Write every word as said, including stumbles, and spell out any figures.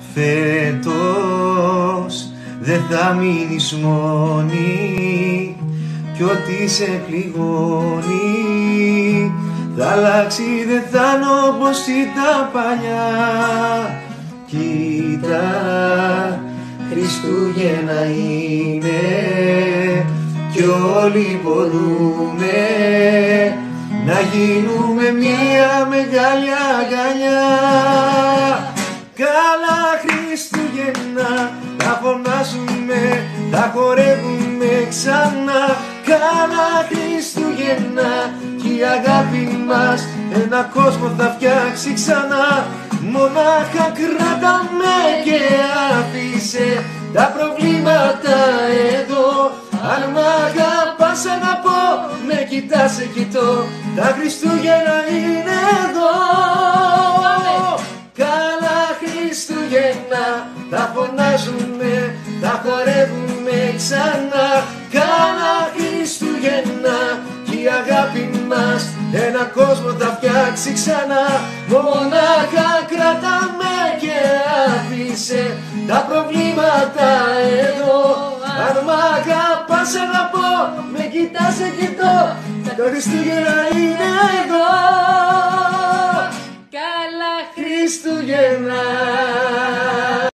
Φέτος δεν θα μείνεις μόνη κι ό,τι σε πληγώνει θα αλλάξει, δεν θα είναι όπως ήταν παλιά. Κοίτα, Χριστούγεννα είναι κι όλοι μπορούμε να γίνουμε μια μεγάλη αγκαλιά. Καλά Χριστούγεννα, θα φωνάζουμε, θα χορεύουμε ξανά. Καλά Χριστούγεννα, κι η αγάπη μας ένα κόσμο θα φτιάξει ξανά. Μονάχα κράταμε και άφησε τα προβλήματα εδώ. Αν μ' αγαπάς να πω, με κοιτάς σε κοιτώ, τα Χριστούγεννα είναι εδώ. Καλά Χριστούγεννα, θα φωνάζουμε, θα χορεύουμε ξανά. Καλά Χριστούγεννα, κι η αγάπη μας ένα κόσμο θα φτιάξει ξανά. Μονάχα κρατάμε και άφησε τα προβλήματα εδώ. Αν μ' αγαπάς να πω, με κοιτάς σε κοιτώ, τα Χριστούγεννα είναι εδώ. Καλά Χριστούγεννα.